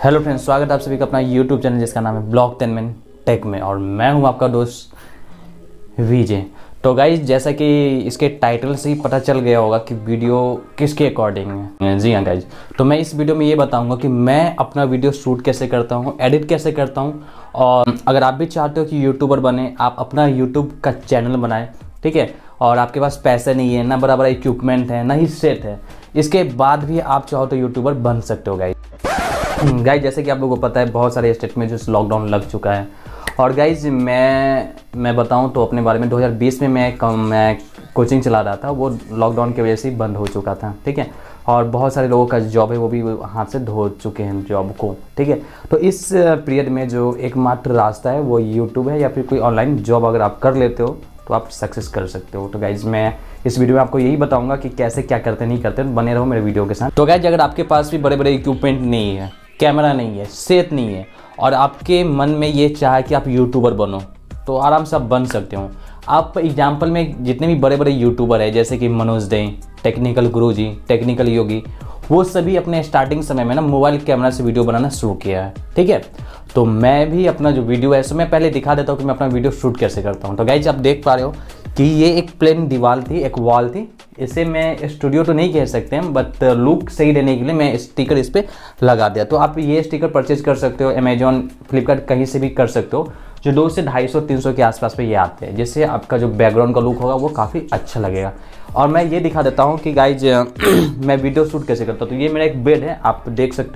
Hello friends, स्वागत है आप सभी का अपना यूट्यूब चैनल जिसका नाम है ब्लॉग 10 मिनट टेक में। और मैं हूं आपका दोस्त विजय। तो गाइज, जैसा कि इसके टाइटल से ही पता चल गया होगा कि वीडियो किसके अकॉर्डिंग है। जी हाँ गाइज, तो मैं इस वीडियो में ये बताऊंगा कि मैं अपना वीडियो शूट कैसे करता हूँ, एडिट कैसे करता हूँ। और अगर आप भी चाहते हो कि यूट्यूबर बने, आप अपना यूट्यूब का चैनल बनाएं, ठीक है, और आपके पास पैसे नहीं है, ना बराबर इक्विपमेंट है, ना ही सेट है, इसके बाद भी आप चाहो तो यूट्यूबर बन सकते हो गाइज। जैसे कि आप लोगों को पता है, बहुत सारे स्टेट में जो लॉकडाउन लग चुका है। और गाइज मैं बताऊं तो अपने बारे में 2020 में मैं कोचिंग चला रहा था, वो लॉकडाउन की वजह से बंद हो चुका था, ठीक है। और बहुत सारे लोगों का जॉब है वो भी हाथ से धो चुके हैं जॉब को, ठीक है। तो इस पीरियड में जो एकमात्र रास्ता है वो यूट्यूब है, या फिर कोई ऑनलाइन जॉब अगर आप कर लेते हो तो आप सक्सेस कर सकते हो। तो गाइज मैं इस वीडियो में आपको यही बताऊंगा कि कैसे क्या करते नहीं करते, बने रहो मेरे वीडियो के साथ। तो गाइज, अगर आपके पास भी बड़े बड़े इक्विपमेंट नहीं है, कैमरा नहीं है, सेट नहीं है, और आपके मन में ये चाहे कि आप यूट्यूबर बनो, तो आराम से आप बन सकते हो। आप एग्जाम्पल में जितने भी बड़े बड़े यूट्यूबर हैं, जैसे कि मनोज डे, टेक्निकल गुरुजी, टेक्निकल योगी, वो सभी अपने स्टार्टिंग समय में ना मोबाइल कैमरा से वीडियो बनाना शुरू किया है, ठीक है। तो मैं भी अपना जो वीडियो है, सो मैं पहले दिखा देता हूँ कि मैं अपना वीडियो शूट कैसे करता हूँ। तो गाइज, आप देख पा रहे हो कि ये एक प्लेन दीवार थी, एक वॉल थी। इसे मैं स्टूडियो तो नहीं कह सकते हैं, बट लुक सही देने के लिए मैं स्टिकर इस पर लगा दिया। तो आप ये स्टिकर परचेज कर सकते हो, अमेजोन, फ्लिपकार्ट, कहीं से भी कर सकते हो, जो 200 से 250-300 के आसपास पे ये आते हैं, जिससे आपका जो बैकग्राउंड का लुक होगा वो काफ़ी अच्छा लगेगा। और मैं ये दिखा देता हूँ कि गाइज मैं वीडियो शूट कैसे करता हूँ। तो ये मेरा एक बेड है, आप देख सकते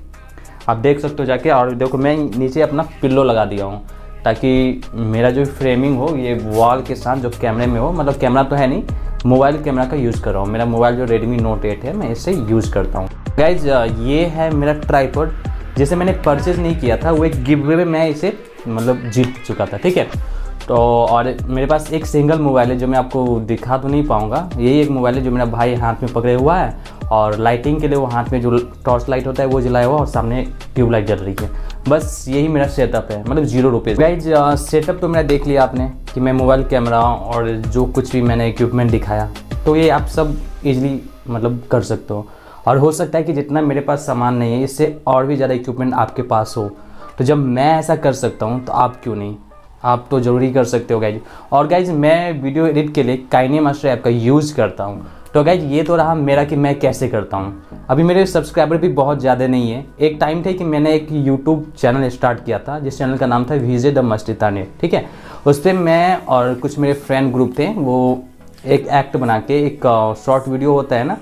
हो जाके। और देखो, मैं नीचे अपना पिल्लो लगा दिया हूँ ताकि मेरा जो फ्रेमिंग हो ये वॉल के साथ जो कैमरे में हो, मतलब कैमरा तो है नहीं, मोबाइल कैमरा का यूज़ कर रहा हूँ। मेरा मोबाइल जो Redmi Note 8 है, मैं इसे यूज़ करता हूँ। गाइज, ये है मेरा ट्राइपॉड, जिसे मैंने परचेज़ नहीं किया था, वो एक गिव में मैं इसे मतलब जीत चुका था, ठीक है। तो और मेरे पास एक सिंगल मोबाइल है जो मैं आपको दिखा तो नहीं पाऊँगा। यही एक मोबाइल है जो मेरा भाई हाथ में पकड़े हुआ है, और लाइटिंग के लिए वो हाथ में जो टॉर्च लाइट होता है वो जलाया हुआ, और सामने ट्यूबलाइट जल रही है। बस यही मेरा सेटअप है, मतलब 0 रुपये। गाइज, सेटअप तो मेरा देख लिया आपने कि मैं मोबाइल कैमरा और जो कुछ भी मैंने इक्विपमेंट दिखाया, तो ये आप सब ईजिली मतलब कर सकते हो। और हो सकता है कि जितना मेरे पास सामान नहीं है, इससे और भी ज़्यादा इक्विपमेंट आपके पास हो। तो जब मैं ऐसा कर सकता हूँ तो आप क्यों नहीं, आप तो ज़रूरी कर सकते हो गाइज। और गाइज, मैं वीडियो एडिट के लिए काइनेमास्टर ऐप का यूज़ करता हूँ। तो गाइज, ये तो रहा मेरा कि मैं कैसे करता हूँ। अभी मेरे सब्सक्राइबर भी बहुत ज़्यादा नहीं है। एक टाइम था कि मैंने एक यूट्यूब चैनल स्टार्ट किया था, जिस चैनल का नाम था विजय द मस्तिताने, ठीक है। उस पर मैं और कुछ मेरे फ्रेंड ग्रुप थे, वो एक एक्ट बना के, एक शॉर्ट वीडियो होता है ना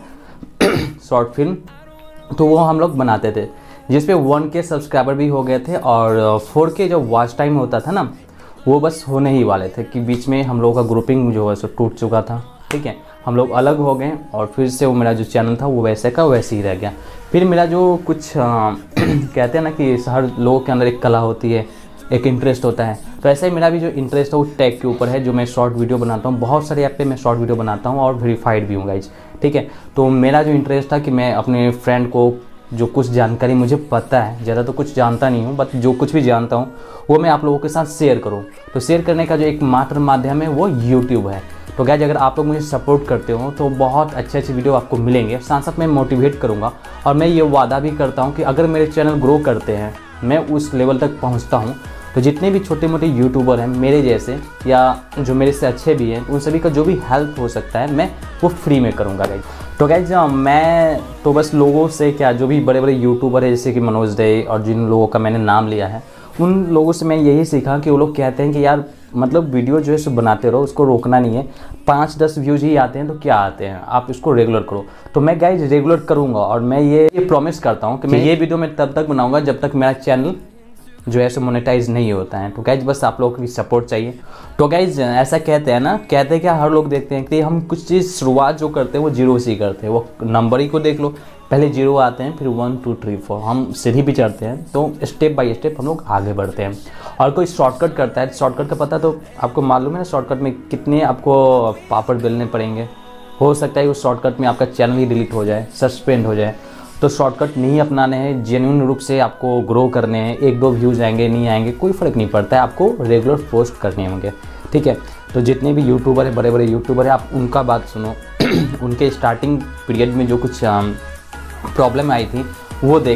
शॉर्ट फिल्म, तो वो हम लोग बनाते थे, जिस पे 1K सब्सक्राइबर भी हो गए थे। और 4K जो वॉच टाइम होता था ना, वो बस होने ही वाले थे कि बीच में हम लोगों का ग्रुपिंग जो है सो टूट चुका था, ठीक है। हम लोग अलग हो गए, और फिर से वो मेरा जो चैनल था वो वैसे का वैसे ही रह गया। फिर मेरा जो कुछ कहते हैं ना कि हर लोगों के अंदर एक कला होती है, एक इंटरेस्ट होता है, तो ऐसे ही मेरा भी जो इंटरेस्ट है वो टेक के ऊपर है, जो मैं शॉर्ट वीडियो बनाता हूँ। बहुत सारे ऐप पे मैं शॉर्ट वीडियो बनाता हूँ और वेरीफाइड भी हूँ गाइज, ठीक है। तो मेरा जो इंटरेस्ट था कि मैं अपने फ्रेंड को जो कुछ जानकारी मुझे पता है, ज़्यादा तो कुछ जानता नहीं हूँ, बट जो कुछ भी जानता हूँ वो मैं आप लोगों के साथ शेयर करूँ। तो शेयर करने का जो एकमात्र माध्यम है वो यूट्यूब है। तो गाइज, अगर आप लोग मुझे सपोर्ट करते हो तो बहुत अच्छे अच्छे वीडियो आपको मिलेंगे। साथ साथ मैं मोटिवेट करूँगा, और मैं ये वादा भी करता हूँ कि अगर मेरे चैनल ग्रो करते हैं, मैं उस लेवल तक पहुँचता हूँ, तो जितने भी छोटे मोटे यूट्यूबर हैं मेरे जैसे, या जो मेरे से अच्छे भी हैं, उन सभी का जो भी हेल्प हो सकता है मैं वो फ्री में करूँगा गाइज। तो गाइज, मैं तो बस लोगों से क्या, जो भी बड़े बड़े यूट्यूबर है जैसे कि मनोज डे, और जिन लोगों का मैंने नाम लिया है, उन लोगों से मैं यही सीखा कि वो लोग कहते हैं कि यार मतलब वीडियो जो है सो बनाते रहो, उसको रोकना नहीं है। 5-10 व्यूज़ ही आते हैं तो क्या आते हैं, आप इसको रेगुलर करो। तो मैं गाइज रेगुलर करूँगा, और मैं ये प्रॉमिस करता हूँ कि मैं ये वीडियो मैं तब तक बनाऊँगा जब तक मेरा चैनल जो है सो मोनेटाइज नहीं होता है। तो गाइज, बस आप लोगों की सपोर्ट चाहिए। तो गाइज, ऐसा कहते हैं ना, कहते हैं क्या, हर लोग देखते हैं कि हम कुछ चीज़ शुरुआत जो करते हैं वो 0 से ही करते हैं। वो नंबर ही को देख लो, पहले 0 आते हैं, फिर 1 2 3 4, हम सीढ़ी भी चढ़ते हैं, तो स्टेप बाय स्टेप हम लोग आगे बढ़ते हैं। और कोई शॉर्टकट करता है, शॉर्टकट का पता तो आपको मालूम है ना, शॉर्टकट में कितने आपको पापड़ बेलने पड़ेंगे। हो सकता है उस शॉर्टकट में आपका चैनल ही डिलीट हो जाए, सस्पेंड हो जाए। तो शॉर्टकट नहीं अपनाने हैं, जेन्युइन रूप से आपको ग्रो करने हैं। 1-2 व्यूज़ आएंगे नहीं आएंगे कोई फ़र्क नहीं पड़ता है, आपको रेगुलर पोस्ट करने होंगे, ठीक है। तो जितने भी यूट्यूबर है, बड़े बड़े यूट्यूबर है, आप उनका बात सुनो। उनके स्टार्टिंग पीरियड में जो कुछ प्रॉब्लम आई थी वो देखना,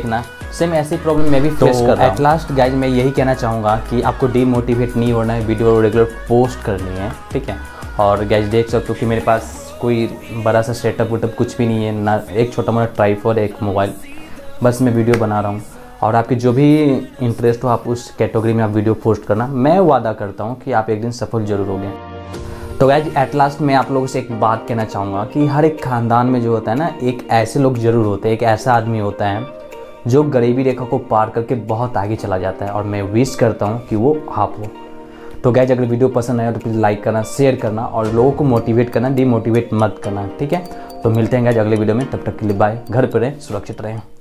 सेम ऐसी प्रॉब्लम मैं भी फेस कर रहा हूँ। एट लास्ट गाइज मैं यही कहना चाहूँगा कि आपको डीमोटिवेट नहीं होना है, वीडियो रेगुलर पोस्ट करनी है, ठीक है। और गाइज देख सकते हो कि मेरे पास कोई बड़ा सा सेटअप वेटअप कुछ भी नहीं है, ना एक छोटा मोटा ट्राइपॉड, एक मोबाइल, बस मैं वीडियो बना रहा हूँ। और आपकी जो भी इंटरेस्ट हो आप उस कैटेगरी में आप वीडियो पोस्ट करना, मैं वादा करता हूँ कि आप एक दिन सफल जरूर होंगे। तो गाइज एट लास्ट मैं आप लोगों से एक बात कहना चाहूँगा कि हर एक ख़ानदान में जो होता है ना, एक ऐसे लोग ज़रूर होते हैं, एक ऐसा आदमी होता है जो गरीबी रेखा को पार करके बहुत आगे चला जाता है, और मैं विश करता हूँ कि वो आप हो। तो गाइज अगर वीडियो पसंद आया तो प्लीज़ लाइक करना, शेयर करना और लोगों को मोटिवेट करना, डीमोटिवेट मत करना, ठीक है। तो मिलते हैं गाइज अगले वीडियो में, तब तक के लिए बाय। घर पर रहें, सुरक्षित रहें।